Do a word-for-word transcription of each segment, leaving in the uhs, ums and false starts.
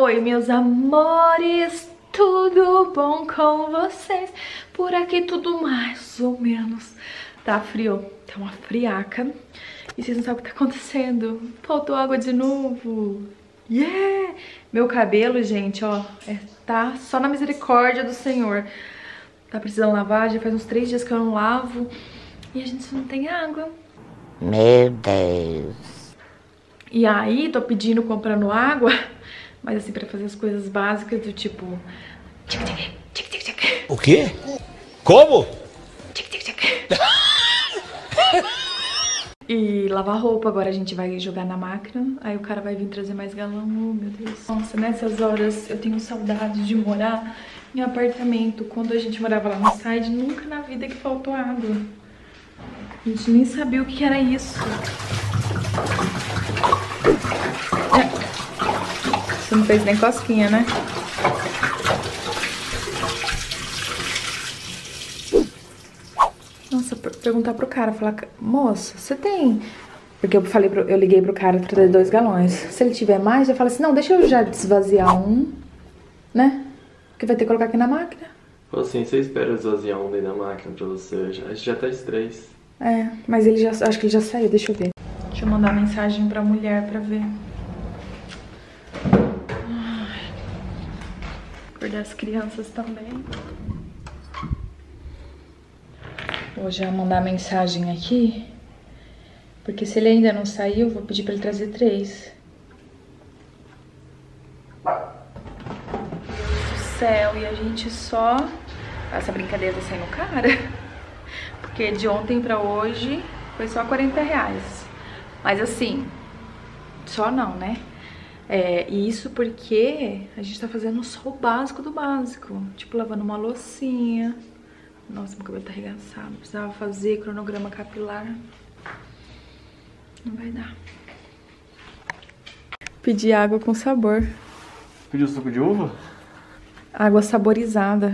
Oi, meus amores, tudo bom com vocês? Por aqui tudo mais ou menos. Tá frio, tá uma friaca. E vocês não sabem o que tá acontecendo. Faltou água de novo. Yeah! Meu cabelo, gente, ó, é, tá só na misericórdia do Senhor. Tá precisando lavar, já faz uns três dias que eu não lavo. E a gente não tem água. Meu Deus. E aí, tô pedindo, comprando água, mas assim, pra fazer as coisas básicas do tipo... Tic, tic, tic, tic, tic. O quê? Como? Tic, tic, tic. E lavar roupa, agora a gente vai jogar na máquina, aí o cara vai vir trazer mais galão, oh meu Deus. Nossa, nessas horas eu tenho saudade de morar em apartamento. Quando a gente morava lá no side, nunca na vida que faltou água. A gente nem sabia o que era isso. Você não fez nem cosquinha, né? Nossa, perguntar pro cara, falar, moço, você tem... Porque eu falei, pro, eu liguei pro cara pra trazer dois galões. Se ele tiver mais, eu falo assim, não, deixa eu já desvaziar um, né? Porque vai ter que colocar aqui na máquina. Pô, assim, você espera esvaziar um dentro da máquina pra você, já, já tá os três. É, mas ele já, acho que ele já saiu, deixa eu ver. Deixa eu mandar mensagem pra mulher pra ver. Ai. Acordar as crianças também. Vou já mandar mensagem aqui. Porque se ele ainda não saiu, eu vou pedir pra ele trazer três. Meu Deus do céu, e a gente só... Essa brincadeira tá saindo cara. Porque de ontem pra hoje foi só quarenta reais. Mas assim, só não, né? É, e isso porque a gente tá fazendo só o básico do básico. Tipo, lavando uma loucinha. Nossa, meu cabelo tá arregaçado. Precisava fazer cronograma capilar. Não vai dar. Pedi água com sabor. Pediu suco de uva? Água saborizada.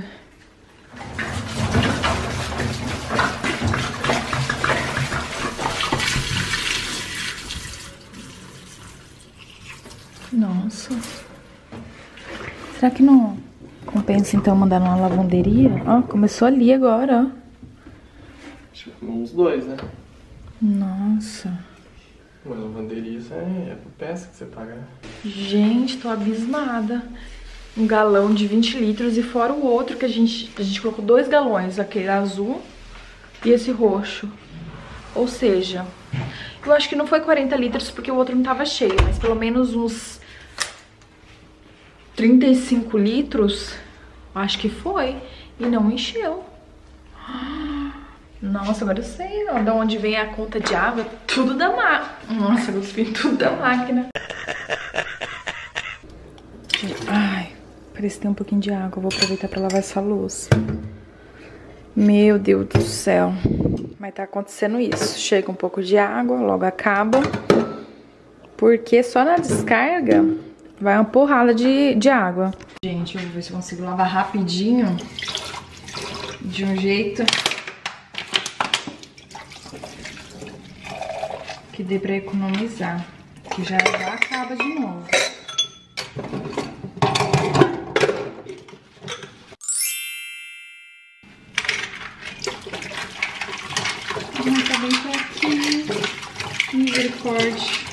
Nossa. Será que não compensa então mandar numa lavanderia? Ó, começou ali agora, ó. Acho que uns dois, né? Nossa. Uma lavanderia, isso é, é por peça que você paga, né? Gente, tô abismada. Um galão de vinte litros e fora o outro que a gente... A gente colocou dois galões, aquele azul e esse roxo. Ou seja, eu acho que não foi quarenta litros porque o outro não tava cheio, mas pelo menos uns trinta e cinco litros, acho que foi, e não encheu. Nossa, agora eu sei, ó, de onde vem a conta de água, tudo da máquina. Nossa, eu cuspi tudo da máquina. Ai, parece que tem um pouquinho de água, eu vou aproveitar pra lavar essa louça. Meu Deus do céu. Mas tá acontecendo isso, chega um pouco de água, logo acaba. Porque só na descarga vai uma porrada de, de água. Gente, eu vou ver se eu consigo lavar rapidinho. De um jeito que dê pra economizar. Que já, já acaba de novo. Ai, tá bem fraquinho. Misericórdia.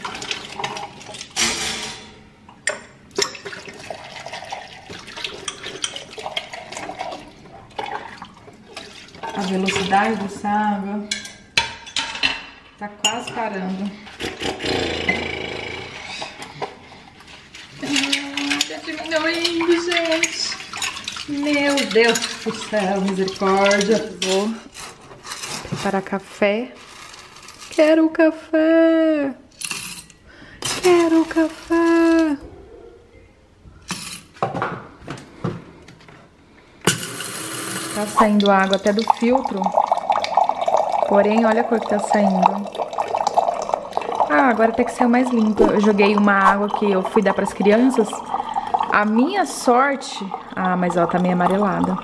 A velocidade dessa água tá quase parando. Ah, tá diminuindo, gente. Meu Deus do céu, misericórdia. Vou preparar café. Quero café. Quero café. Tá saindo água até do filtro. Porém, olha a cor que tá saindo. Ah, agora até que saiu mais limpo. Eu joguei uma água que eu fui dar pras crianças. A minha sorte... Ah, mas ó, tá meio amarelada.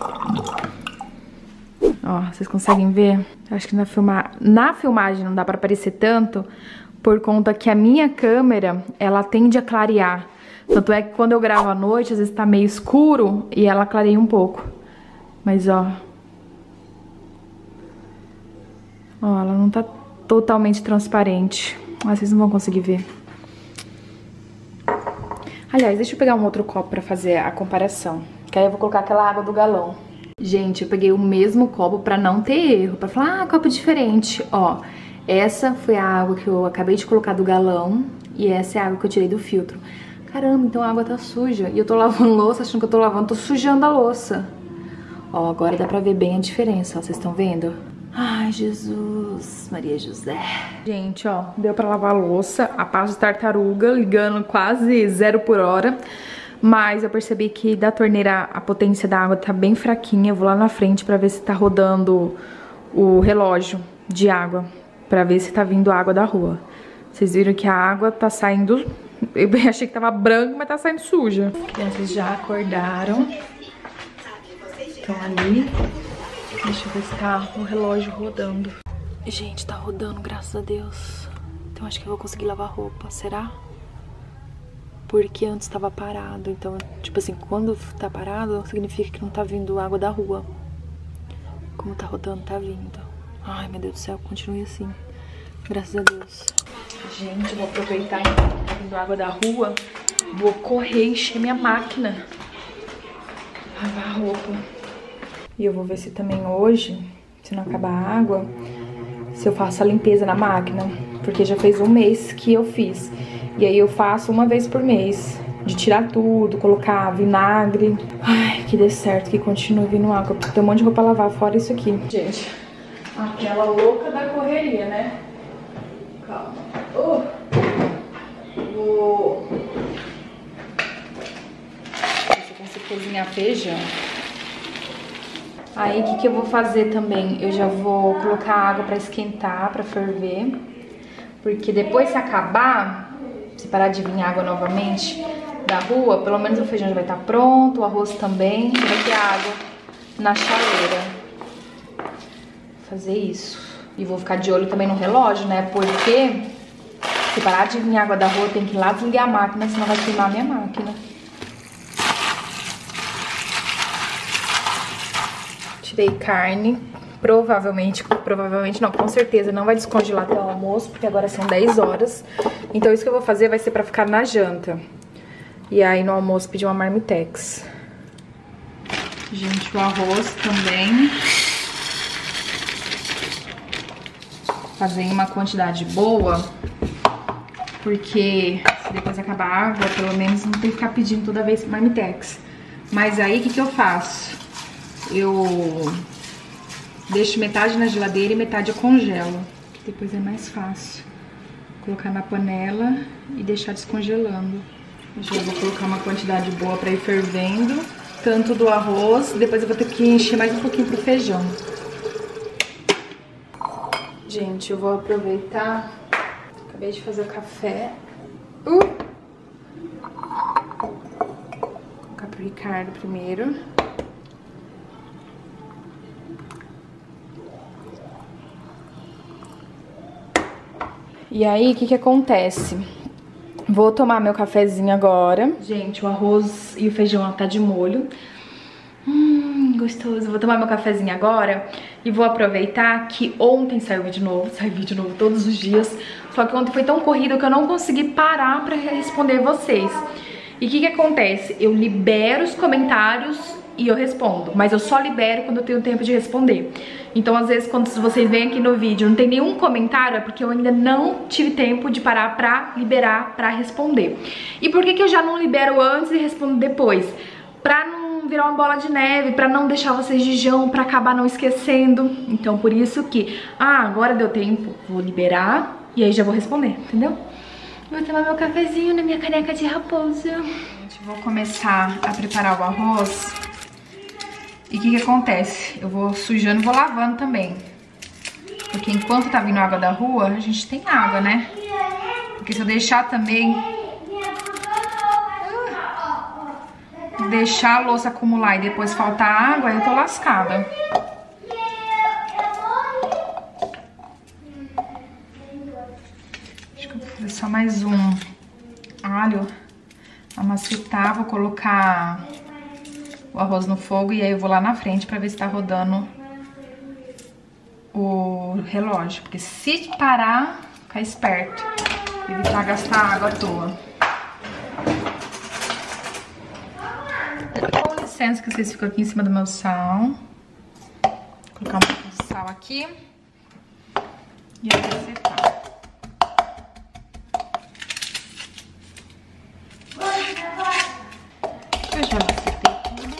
Ó, vocês conseguem ver? Acho que na, filma... na filmagem não dá pra aparecer tanto, por conta que a minha câmera, ela tende a clarear. Tanto é que quando eu gravo à noite, às vezes tá meio escuro e ela clareia um pouco. Mas, ó... Ó, ela não tá totalmente transparente. Ah, vocês não vão conseguir ver. Aliás, deixa eu pegar um outro copo pra fazer a comparação. Que aí eu vou colocar aquela água do galão. Gente, eu peguei o mesmo copo pra não ter erro. Pra falar, ah, copo diferente. Ó, essa foi a água que eu acabei de colocar do galão. E essa é a água que eu tirei do filtro. Caramba, então a água tá suja. E eu tô lavando louça, achando que eu tô lavando, tô sujando a louça. Ó, agora dá pra ver bem a diferença, ó. Vocês estão vendo? Ai, Jesus, Maria José. Gente, ó, deu pra lavar a louça a passo de tartaruga, ligando quase zero por hora. Mas eu percebi que da torneira a potência da água tá bem fraquinha. Eu vou lá na frente pra ver se tá rodando o relógio de água. Pra ver se tá vindo água da rua. Vocês viram que a água tá saindo... Eu achei que tava branca, mas tá saindo suja. As crianças já acordaram. Estão ali. Deixa eu ver se tá o relógio rodando. Gente, tá rodando, graças a Deus. Então acho que eu vou conseguir lavar roupa, será? Porque antes tava parado. Então, tipo assim, quando tá parado, significa que não tá vindo água da rua. Como tá rodando, tá vindo. Ai, meu Deus do céu, continue assim. Graças a Deus. Gente, eu vou aproveitar que tá vindo água da rua. Vou correr, encher minha máquina. Lavar a roupa. E eu vou ver se também hoje, se não acabar a água, se eu faço a limpeza na máquina. Porque já fez um mês que eu fiz. E aí eu faço uma vez por mês. De tirar tudo, colocar vinagre. Ai, que dê certo, que continue vindo água. Porque tem um monte de roupa a lavar fora isso aqui. Gente, aquela louca da correria, né? Calma. Uh. Vou... Ver se eu consigo cozinhar feijão. Aí, o que que eu vou fazer também? Eu já vou colocar água pra esquentar, pra ferver. Porque depois, se acabar, se parar de vir água novamente da rua, pelo menos o feijão já vai estar pronto, o arroz também, já vai ter água na chaleira. Vou fazer isso. E vou ficar de olho também no relógio, né? Porque se parar de vir água da rua, tem que ir lá desligar a máquina, senão vai queimar a minha máquina. Tirei carne, provavelmente, provavelmente não, com certeza não vai descongelar até o almoço, porque agora são dez horas. Então isso que eu vou fazer vai ser pra ficar na janta. E aí no almoço pedir uma marmitex. Gente, o arroz também. Fazer em uma quantidade boa, porque se depois acabar a água, pelo menos não tem que ficar pedindo toda vez marmitex. Mas aí o que que eu faço? Eu deixo metade na geladeira e metade eu congelo, que depois é mais fácil. Colocar na panela e deixar descongelando. Eu já vou colocar uma quantidade boa pra ir fervendo, tanto do arroz, depois eu vou ter que encher mais um pouquinho pro feijão. Gente, eu vou aproveitar, acabei de fazer o café. Uh! Vou colocar pro Ricardo primeiro. E aí, o que que acontece? Vou tomar meu cafezinho agora. Gente, o arroz e o feijão tá de molho. Hum, gostoso. Vou tomar meu cafezinho agora e vou aproveitar que ontem saiu vídeo novo. Sai vídeo novo todos os dias. Só que ontem foi tão corrido que eu não consegui parar pra responder vocês. E o que que acontece? Eu libero os comentários e eu respondo, mas eu só libero quando eu tenho tempo de responder. Então, às vezes, quando vocês vêm aqui no vídeo não tem nenhum comentário, é porque eu ainda não tive tempo de parar pra liberar, pra responder. E por que que eu já não libero antes e respondo depois? Pra não virar uma bola de neve, pra não deixar vocês de jão, pra acabar não esquecendo. Então, por isso que, ah, agora deu tempo, vou liberar e aí já vou responder, entendeu? Vou tomar meu cafezinho na minha caneca de raposa. Gente, vou começar a preparar o arroz. E o que que acontece? Eu vou sujando e vou lavando também. Porque enquanto tá vindo água da rua, a gente tem água, né? Porque se eu deixar também... Deixar a louça acumular e depois faltar água, eu tô lascada. Acho que eu vou fazer só mais um alho amacetar, vou colocar o arroz no fogo e aí eu vou lá na frente pra ver se tá rodando o relógio. Porque se parar, fica esperto. Evitar gastar água à toa. Com licença que vocês ficam aqui em cima do meu sal. Vou colocar um pouco de sal aqui. E aí acertar. Eu já acertei tudo.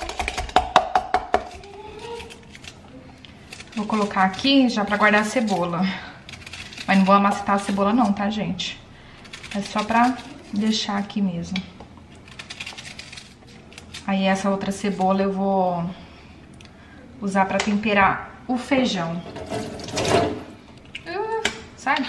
Vou colocar aqui já pra guardar a cebola. Mas não vou amacetar a cebola não, tá, gente? É só pra deixar aqui mesmo. Aí essa outra cebola eu vou usar pra temperar o feijão. Uh, sai!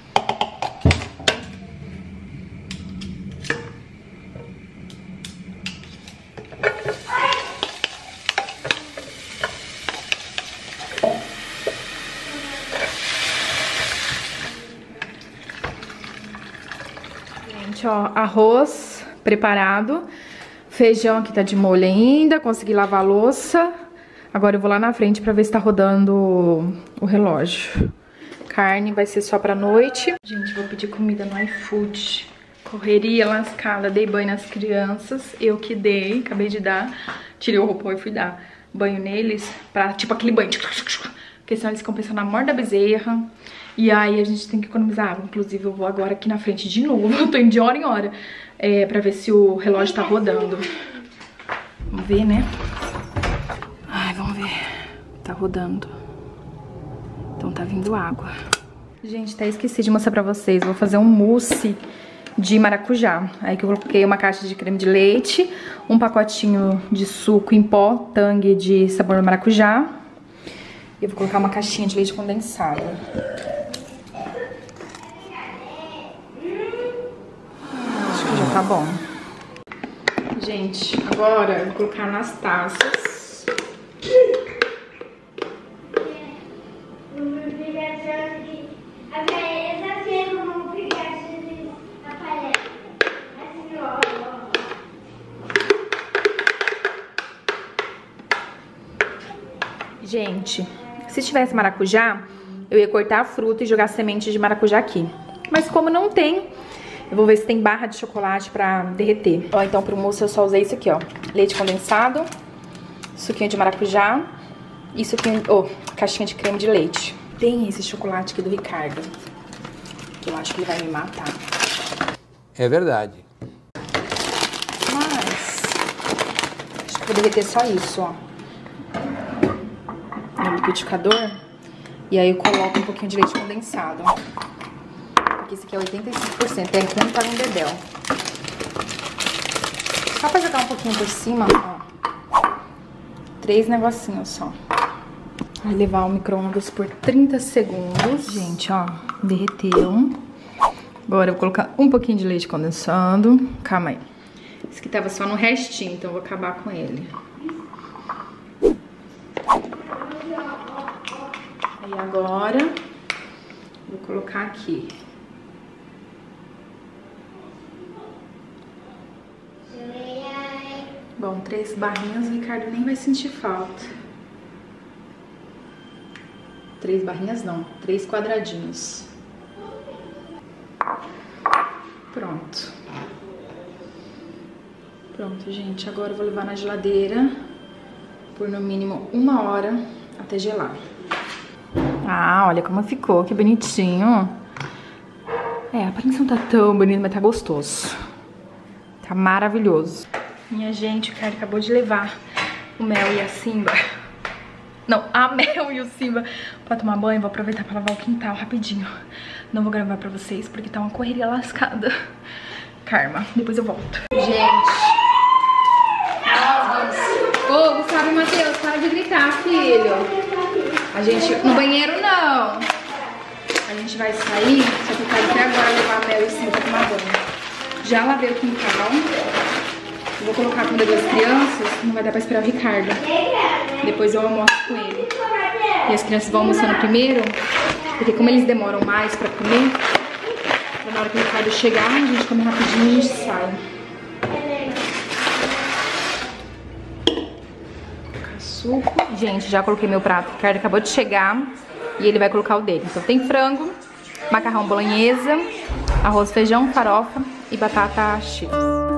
Gente, ó, arroz preparado. Feijão aqui tá de molho ainda, consegui lavar a louça. Agora eu vou lá na frente pra ver se tá rodando o relógio. Carne vai ser só pra noite. Gente, vou pedir comida no iFood. Correria lascada, dei banho nas crianças. Eu que dei, acabei de dar. Tirei o roupão e fui dar banho neles. Pra, tipo aquele banho. Porque senão eles ficam pensando na morte da bezerra. E aí a gente tem que economizar água. Inclusive eu vou agora aqui na frente de novo. Eu tô indo de hora em hora. É, pra ver se o relógio tá rodando. Vamos ver, né? Ai, vamos ver. Tá rodando. Então tá vindo água. Gente, até esqueci de mostrar pra vocês. Vou fazer um mousse de maracujá. Aí que eu coloquei uma caixa de creme de leite, um pacotinho de suco em pó, Tang de sabor maracujá. E eu vou colocar uma caixinha de leite condensado. Acho que já tá bom. Gente, agora eu vou colocar nas taças. Gente, se tivesse maracujá, eu ia cortar a fruta e jogar semente de maracujá aqui. Mas como não tem, eu vou ver se tem barra de chocolate pra derreter. Ó, então pro mousse eu só usei isso aqui, ó. Leite condensado, suquinho de maracujá e suquinho, oh, caixinha de creme de leite. Tem esse chocolate aqui do Ricardo, que eu acho que ele vai me matar. É verdade. Mas acho que vou derreter só isso, ó. No liquidificador. E aí eu coloco um pouquinho de leite condensado. Porque esse aqui é oitenta e cinco por cento, é ruim para um dedéu. Só pra jogar um pouquinho por cima, ó. Três negocinhos só. Vai levar ao micro-ondas por trinta segundos. Gente, ó, derreteu. Agora eu vou colocar um pouquinho de leite condensado. Calma aí. Esse aqui tava só no restinho, então eu vou acabar com ele. E agora, vou colocar aqui. Bom, três barrinhas, o Ricardo nem vai sentir falta. Três barrinhas não, três quadradinhos. Pronto. Pronto, gente, agora eu vou levar na geladeira por no mínimo uma hora até gelar. Ah, olha como ficou, que bonitinho. É, a aparência não tá tão bonita, mas tá gostoso. Tá maravilhoso. Minha gente, o cara acabou de levar o Mel e a Simba. Não, a Mel e o Simba pra tomar banho. Vou aproveitar pra lavar o quintal rapidinho. Não vou gravar pra vocês porque tá uma correria lascada. Karma, depois eu volto. Gente. Ô, Gustavo e Matheus, para de gritar, filho. A gente, no banheiro não. A gente vai sair, só que eu quero até agora levar a Mel e o Simba pra tomar banho. Já lavei o quintal. Vou colocar a comida das crianças, não vai dar pra esperar o Ricardo. Depois eu almoço com ele. E as crianças vão almoçando primeiro, porque como eles demoram mais pra comer, na hora que o Ricardo chegar, a gente come rapidinho e a gente sai. suco. Gente, já coloquei meu prato. O Ricardo acabou de chegar e ele vai colocar o dele. Então tem frango, macarrão bolonhesa, arroz, feijão, farofa e batata chips.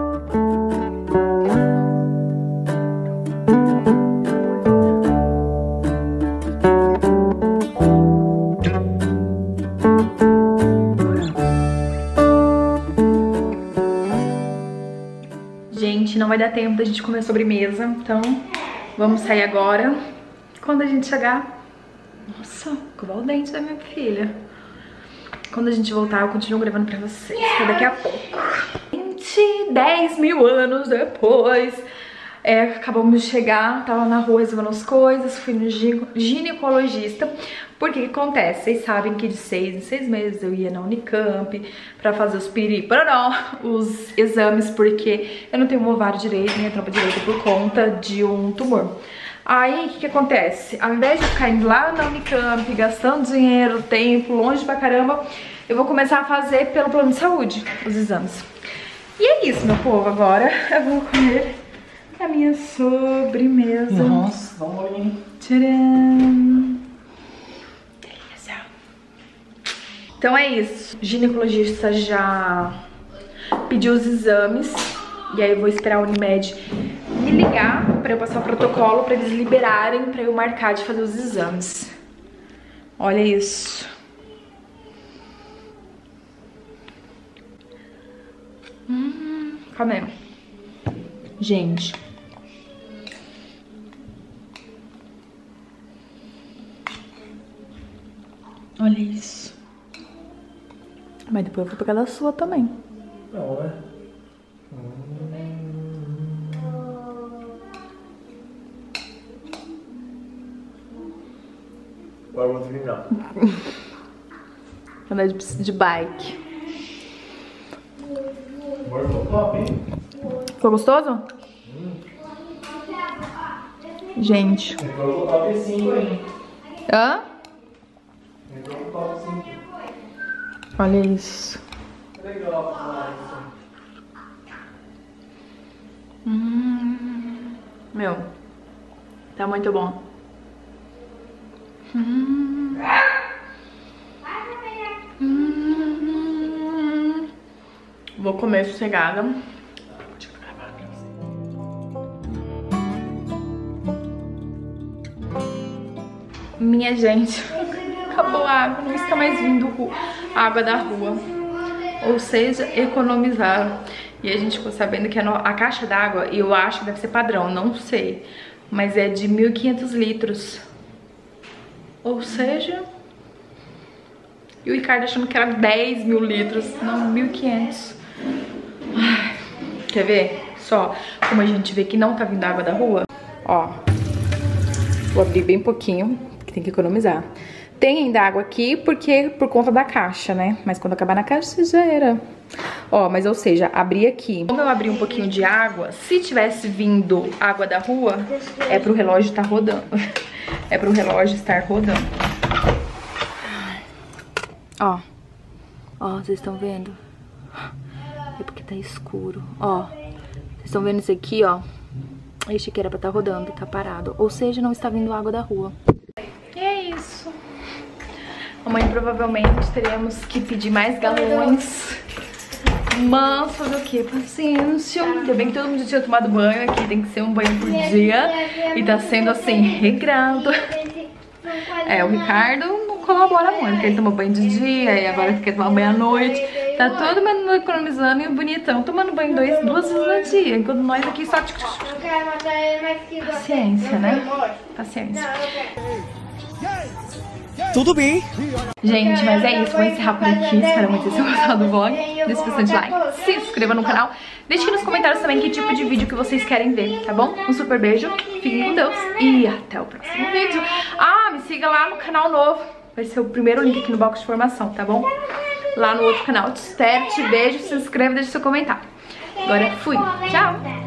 Gente, não vai dar tempo da gente comer sobremesa, então vamos sair agora. Quando a gente chegar... Nossa, covar o dente da minha filha. Quando a gente voltar, eu continuo gravando pra vocês. Até daqui a pouco. vinte, dez mil anos depois, é, acabamos de chegar, tava na rua resolvendo as coisas, fui no ginecologista. Porque que acontece? Vocês sabem que de seis em seis meses eu ia na Unicamp pra fazer os piriporó, os exames, porque eu não tenho um ovário direito, nem a trompa direita por conta de um tumor. Aí, o que que acontece? Ao invés de ficar indo lá na Unicamp, gastando dinheiro, tempo, longe pra caramba, eu vou começar a fazer pelo plano de saúde os exames. E é isso, meu povo. Agora eu vou comer a minha sobremesa. Nossa, vamos ali. Tcharam! Delícia! Então é isso. O ginecologista já pediu os exames. E aí eu vou esperar a Unimed me ligar pra eu passar o protocolo pra eles liberarem pra eu marcar de fazer os exames. Olha isso. Hum, calma aí. Gente. Olha isso. Mas depois eu vou pegar da sua também. Não, né? Agora vou terminar. Andar de, de bike. Agora ficou top, hein? Ficou gostoso? Hum. Gente. Ficou top sim, hein? Hã? Ficou top sim. Olha isso. Legal, Hum, meu, tá muito bom. Hum. Hum. Vou comer sossegada. Minha gente, acabou a água, não está mais vindo água da rua. Ou seja, economizaram. E a gente ficou sabendo que a, a caixa d'água, eu acho que deve ser padrão, não sei, mas é de mil e quinhentos litros. Ou seja... E o Ricardo achando que era dez mil litros, não, mil e quinhentos. Ai, quer ver? Só como a gente vê que não tá vindo água da rua. Ó, vou abrir bem pouquinho, porque tem que economizar. Tem ainda água aqui porque por conta da caixa, né? Mas quando acabar na caixa já era. Ó, mas ou seja, abri aqui. Como eu abri um pouquinho de água, se tivesse vindo água da rua, é pro relógio estar rodando. É pro relógio estar rodando. Ó. Ó, vocês estão vendo? É porque tá escuro. Ó, vocês estão vendo isso aqui, ó? Este aqui era pra estar rodando, tá parado. Ou seja, não está vindo água da rua. E é isso. Amanhã provavelmente teremos que pedir mais galões. Mas fazer o que? Paciência. Ainda bem que todo mundo já tinha tomado banho aqui. Tem que ser um banho por dia. E tá sendo assim, regrado. É, o Ricardo não colabora muito, porque ele toma banho de dia e agora quer tomar banho à noite. Tá todo mundo economizando e o bonitão tomando banho dois, duas vezes no dia. Enquanto nós aqui só... Paciência, né? Paciência. Tudo bem. Gente, mas é isso, vou encerrar por aqui. Espero muito que vocês tenham gostado do vlog. Deixe bastante like, se inscreva no canal. Deixe aqui nos comentários também que tipo de vídeo que vocês querem ver, tá bom? Um super beijo, fiquem com Deus e até o próximo vídeo. Ah, me siga lá no canal novo. Vai ser o primeiro link aqui no box de informação, tá bom? Lá no outro canal. Te espero, te beijo, se inscreva e deixe seu comentário. Agora fui, tchau!